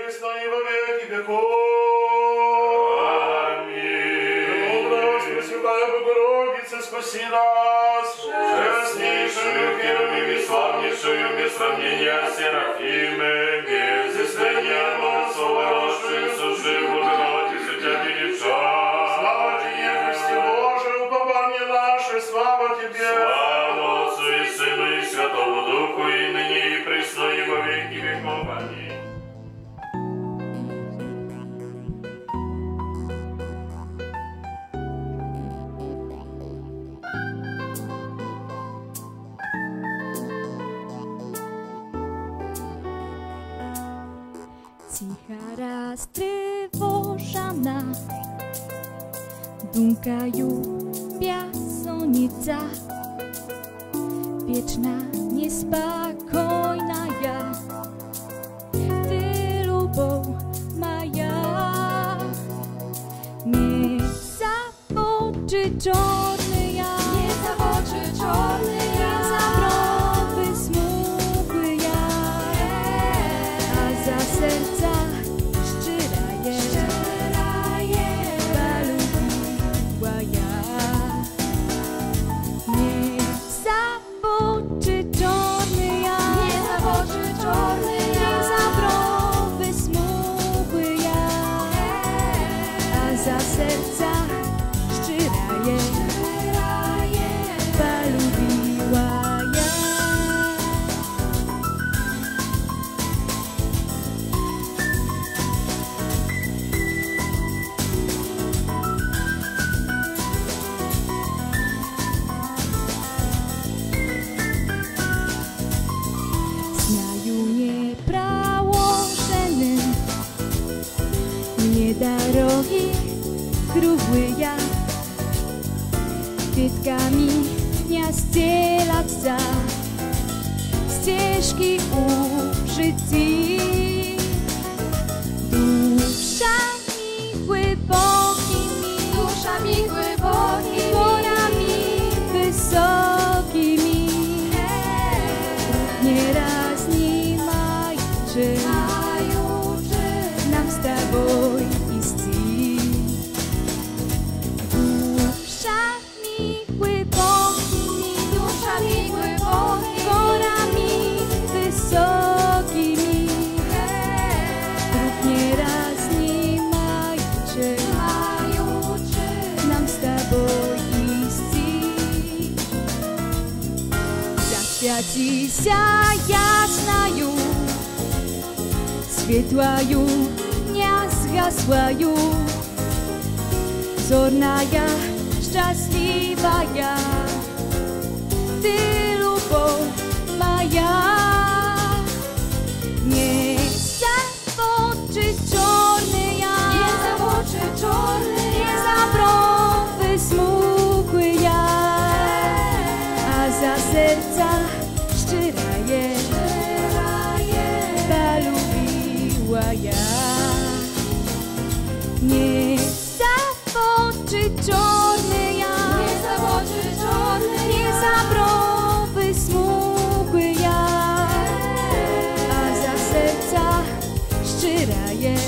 присно и во веки веков. Аминь. Премудрость Пресвятая Богородица, спаси нас. Честнейшую, первым и славнейшую, без сравнения Серафимы, без изъяснения Богослова, росшую, суши, Богородицу, тебя величать. Слава тебе, Христе Боже, упование наше, слава тебе. Слава Отцу и Сыну и Святому Духу, и ныне и присно и во веки веков. Аминь. Cicha roztrwożona, dumkają piasonica, wieczna, niespokojna ja, ty lubą moja, nie zawoczy czarny ja, nie zawoczy czarny ja, zabrowy smukły ja, a za serca szczera je, balubiła ja. Nie zawoczy czarny ja, nie zawoczy czarny ja, zabrowy smukły ja, a za serca szczera je, balubiła ja. Znaju mnie prałożeny, nie darogi kruchły ja, kwiatkami dnia zdzielać za ścieżki u życi. Duszami głębokimi, porami wysokimi, nieraz nie mają nam z tobą iść. Duszami głębokimi, porami wysokimi, nieraz nie mają nam z tobą iść. Zaświeci się jasnają, światłają, nie zgasłają, zorna ja, szczęśliwa ja, ty lubą moja. Nie zawoczy czarny ja, nie zawoczy czarny ja, zabrowy smukły ja, a za serca szczera je, balubiła ja. Nie zawoczy czarny ja, nie zawoczy czarny ja, zabrowy smukły ja, a za serca szczera je,